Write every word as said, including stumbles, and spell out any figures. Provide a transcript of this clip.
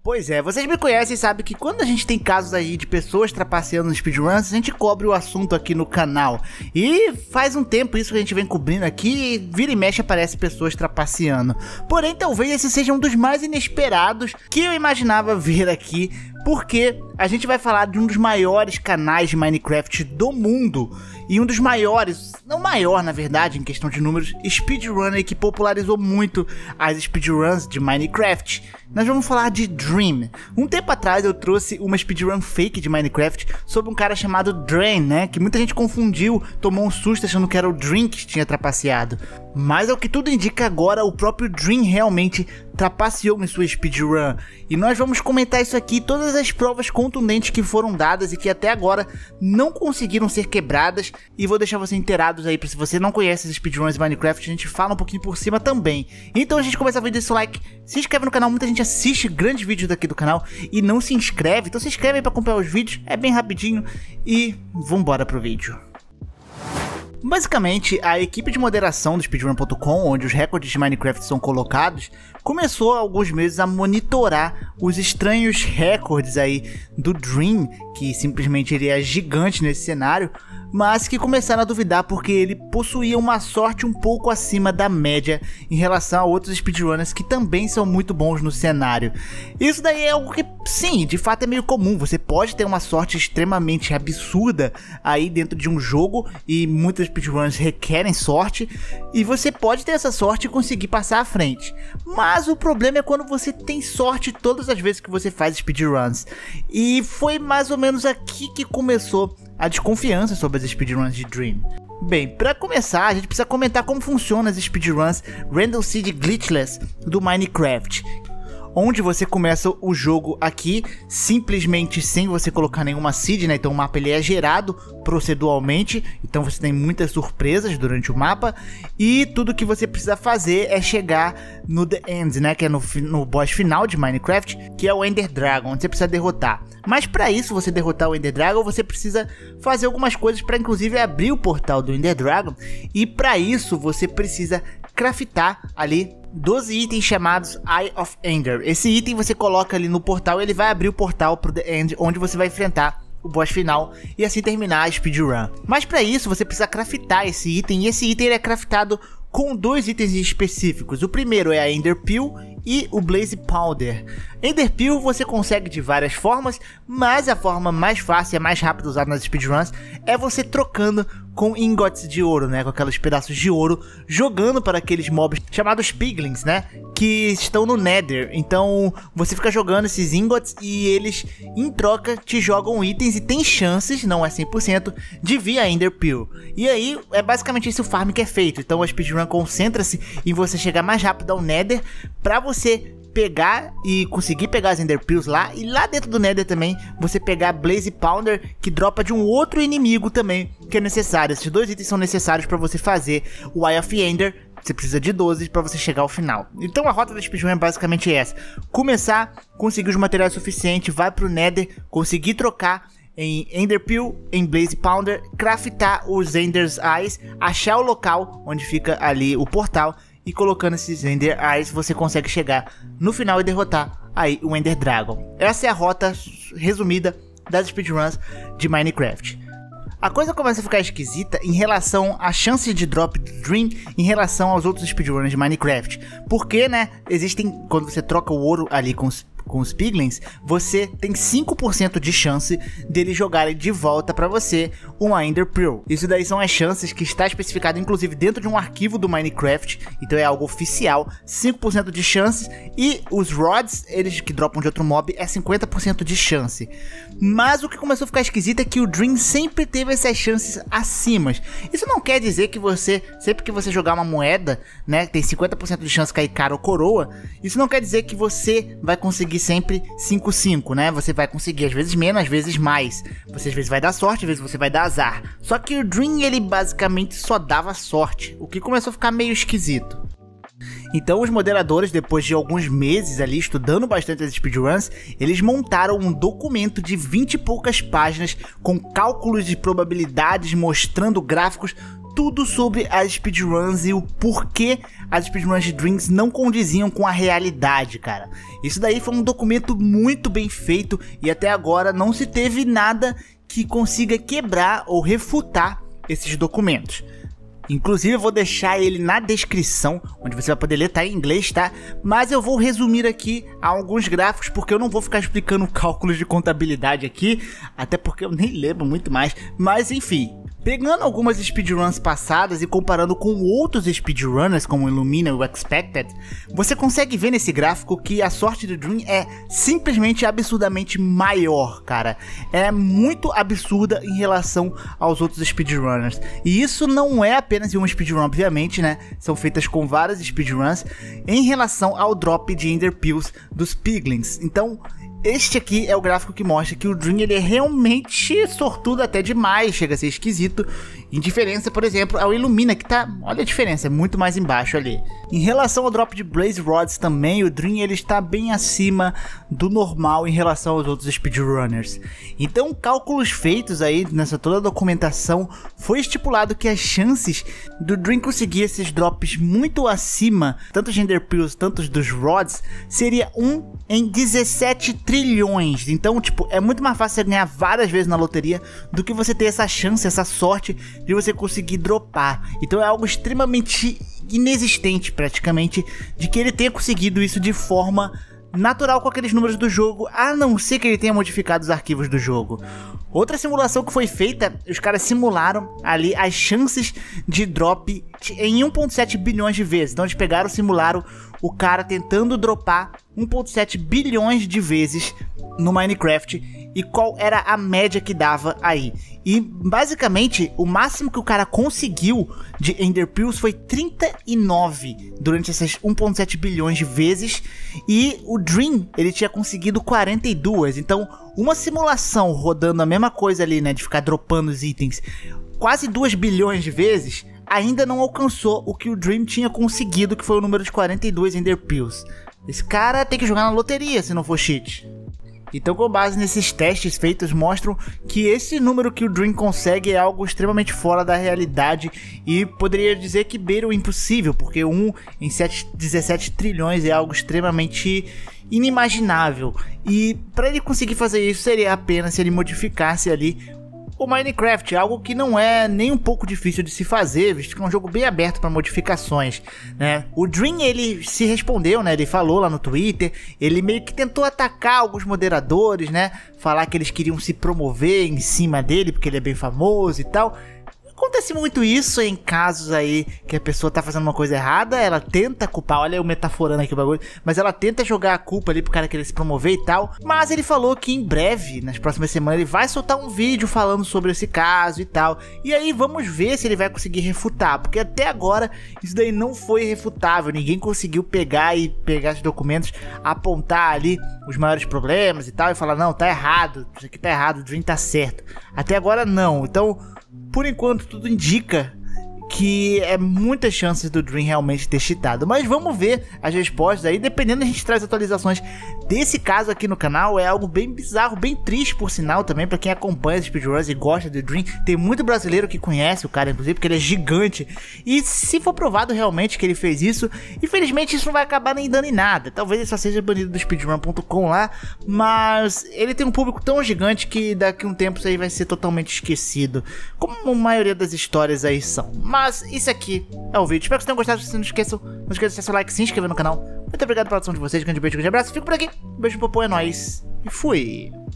Pois é, vocês me conhecem e sabem que quando a gente tem casos aí de pessoas trapaceando nos speedruns, a gente cobre o assunto aqui no canal. E faz um tempo isso que a gente vem cobrindo aqui, e vira e mexe aparece pessoas trapaceando. Porém, talvez esse seja um dos mais inesperados que eu imaginava ver aqui, porque a gente vai falar de um dos maiores canais de Minecraft do mundo. E um dos maiores, não maior na verdade, em questão de números, speedrunner que popularizou muito as speedruns de Minecraft. Nós vamos falar de Dream. Um tempo atrás eu trouxe uma speedrun fake de Minecraft sobre um cara chamado Drain, né? Que muita gente confundiu, tomou um susto achando que era o Dream que tinha trapaceado. Mas ao que tudo indica agora, o próprio Dream realmente trapaceou em sua speedrun. E nós vamos comentar isso aqui, todas as provas contundentes que foram dadas e que até agora não conseguiram ser quebradas. E vou deixar vocês inteirados aí, para se você não conhece as speedruns de Minecraft, a gente fala um pouquinho por cima também. Então a gente começa a ver desse like, se inscreve no canal, muita gente assiste grandes vídeos daqui do canal e não se inscreve. Então se inscreve aí para acompanhar os vídeos, é bem rapidinho e vambora pro vídeo. Basicamente, a equipe de moderação do speedrun ponto com, onde os recordes de Minecraft são colocados, começou há alguns meses a monitorar os estranhos recordes aí do Dream, que simplesmente ele é gigante nesse cenário, mas que começaram a duvidar porque ele possuía uma sorte um pouco acima da média em relação a outros speedrunners que também são muito bons no cenário. Isso daí é algo que, sim, de fato é meio comum. Você pode ter uma sorte extremamente absurda aí dentro de um jogo, e muitas speedruns requerem sorte, e você pode ter essa sorte e conseguir passar à frente. Mas o problema é quando você tem sorte todas as vezes que você faz speedruns. E foi mais ou menos aqui que começou a desconfiança sobre as speedruns de Dream. Bem, para começar, a gente precisa comentar como funcionam as speedruns Random Seed Glitchless do Minecraft, onde você começa o jogo aqui simplesmente sem você colocar nenhuma seed, né? Então o mapa ele é gerado proceduralmente, então você tem muitas surpresas durante o mapa, e tudo que você precisa fazer é chegar no The End, né? Que é no, no boss final de Minecraft, que é o Ender Dragon, onde você precisa derrotar. Mas para isso, você derrotar o Ender Dragon, você precisa fazer algumas coisas para inclusive abrir o portal do Ender Dragon, e para isso você precisa craftar ali doze itens chamados Eye of Ender. Esse item você coloca ali no portal e ele vai abrir o portal pro The End, onde você vai enfrentar o boss final e assim terminar a speedrun. Mas para isso você precisa craftar esse item, e esse item ele é craftado com dois itens específicos. O primeiro é a Ender Peel e o Blaze Powder. Ender Peel você consegue de várias formas, mas a forma mais fácil e a mais rápida usada nas speedruns é você trocando com ingots de ouro, né? Com aqueles pedaços de ouro, jogando para aqueles mobs chamados piglins, né? Que estão no Nether. Então você fica jogando esses ingots e eles em troca te jogam itens e tem chances, não é cem por cento, de vir a Ender Peel. E aí é basicamente esse o farm que é feito. Então a speedrun concentra-se em você chegar mais rápido ao Nether para você pegar e conseguir pegar as Ender Peels lá, e lá dentro do Nether também você pegar Blaze Powder, que dropa de um outro inimigo também que é necessário. Esses dois itens são necessários para você fazer o Eye of Ender. Você precisa de doze para você chegar ao final. Então a rota da speedrun é basicamente essa: começar, conseguir os materiais suficientes, vai pro Nether, conseguir trocar em Ender Peel, em Blaze Powder, craftar os Ender's Eyes, achar o local onde fica ali o portal, e colocando esses Ender Eyes você consegue chegar no final e derrotar aí o Ender Dragon. Essa é a rota resumida das speedruns de Minecraft. A coisa começa a ficar esquisita em relação à chance de drop do Dream em relação aos outros speedruns de Minecraft. Porque, né, existem, quando você troca o ouro ali com os com os piglins, você tem cinco por cento de chance deles jogarem de volta para você uma Ender Pearl. Isso daí são as chances que está especificado inclusive dentro de um arquivo do Minecraft, então é algo oficial, cinco por cento de chances, e os rods, eles que dropam de outro mob, é cinquenta por cento de chance. Mas o que começou a ficar esquisito é que o Dream sempre teve essas chances acima. Isso não quer dizer que você, sempre que você jogar uma moeda, né, tem cinquenta por cento de chance de cair cara ou coroa, isso não quer dizer que você vai conseguir sempre cinco cinco, né? Você vai conseguir às vezes menos, às vezes mais. Você às vezes vai dar sorte, às vezes você vai dar azar. Só que o Dream, ele basicamente só dava sorte, o que começou a ficar meio esquisito. Então os moderadores, depois de alguns meses ali estudando bastante as speedruns, eles montaram um documento de vinte e poucas páginas com cálculos de probabilidades, mostrando gráficos, tudo sobre as speedruns e o porquê as speedruns de Dreams não condiziam com a realidade, cara. Isso daí foi um documento muito bem feito e até agora não se teve nada que consiga quebrar ou refutar esses documentos. Inclusive eu vou deixar ele na descrição, onde você vai poder ler, tá em inglês, tá? Mas eu vou resumir aqui alguns gráficos, porque eu não vou ficar explicando cálculos de contabilidade aqui, até porque eu nem lembro muito mais, mas enfim. Pegando algumas speedruns passadas e comparando com outros speedrunners como o Illumina e o Expected, você consegue ver nesse gráfico que a sorte do Dream é simplesmente absurdamente maior, cara. É muito absurda em relação aos outros speedrunners. E isso não é apenas em uma speedrun, obviamente, né? São feitas com várias speedruns em relação ao drop de Ender Pills dos Piglins. Então, este aqui é o gráfico que mostra que o Dream ele é realmente sortudo até demais, chega a ser esquisito, em diferença, por exemplo, ao Illumina, que tá, olha a diferença, é muito mais embaixo ali. Em relação ao drop de Blaze Rods também, o Dream ele está bem acima do normal em relação aos outros speedrunners. Então, cálculos feitos aí nessa toda a documentação, foi estipulado que as chances do Dream conseguir esses drops muito acima, tanto de Ender Pills, tanto dos Rods, seria um em dezessete trilhões. Então, tipo, é muito mais fácil você ganhar várias vezes na loteria do que você ter essa chance, essa sorte de você conseguir dropar. Então é algo extremamente inexistente, praticamente, de que ele tenha conseguido isso de forma natural com aqueles números do jogo, a não ser que ele tenha modificado os arquivos do jogo. Outra simulação que foi feita, os caras simularam ali as chances de drop em um ponto sete bilhões de vezes. Então eles pegaram, simularam o cara tentando dropar um ponto sete bilhões de vezes no Minecraft e qual era a média que dava aí. E basicamente o máximo que o cara conseguiu de Ender Pills foi trinta e nove durante essas um ponto sete bilhões de vezes, e o Dream ele tinha conseguido quarenta e duas. Então uma simulação rodando a mesma coisa ali, né, de ficar dropando os itens quase dois bilhões de vezes, ainda não alcançou o que o Dream tinha conseguido, que foi o número de quarenta e dois Ender Pills. Esse cara tem que jogar na loteria se não for cheat. Então, com base nesses testes feitos, mostram que esse número que o Dream consegue é algo extremamente fora da realidade e poderia dizer que beira o impossível, porque um em dezessete trilhões é algo extremamente inimaginável. E para ele conseguir fazer isso seria apenas se ele modificasse ali o Minecraft, algo que não é nem um pouco difícil de se fazer, visto que é um jogo bem aberto para modificações, né? O Dream ele se respondeu, né? Ele falou lá no Twitter, ele meio que tentou atacar alguns moderadores, né? Falar que eles queriam se promover em cima dele porque ele é bem famoso e tal. Acontece muito isso em casos aí que a pessoa tá fazendo uma coisa errada, ela tenta culpar, olha eu metaforando aqui o bagulho, mas ela tenta jogar a culpa ali pro cara querer se promover e tal. Mas ele falou que em breve, nas próximas semanas, ele vai soltar um vídeo falando sobre esse caso e tal. E aí vamos ver se ele vai conseguir refutar, porque até agora isso daí não foi refutável, ninguém conseguiu pegar e pegar esses documentos, apontar ali os maiores problemas e tal e falar, não, tá errado, isso aqui tá errado, o Dream tá certo. Até agora não, então por enquanto tudo indica que é muitas chances do Dream realmente ter cheatado, mas vamos ver as respostas aí, dependendo a gente traz atualizações desse caso aqui no canal. É algo bem bizarro, bem triste por sinal também, pra quem acompanha os speedruns e gosta do Dream. Tem muito brasileiro que conhece o cara, inclusive, porque ele é gigante, e se for provado realmente que ele fez isso, infelizmente isso não vai acabar nem dando em nada. Talvez ele só seja banido do speedrun ponto com lá, mas ele tem um público tão gigante que daqui a um tempo isso aí vai ser totalmente esquecido, como a maioria das histórias aí são. Mas isso aqui é o vídeo. Espero que vocês tenham gostado. Se não esqueçam, não esqueçam de deixar seu like, se inscrever no canal. Muito obrigado pela atenção de vocês. Grande beijo, grande abraço. Fico por aqui. Um beijo, popô, é nóis. E fui.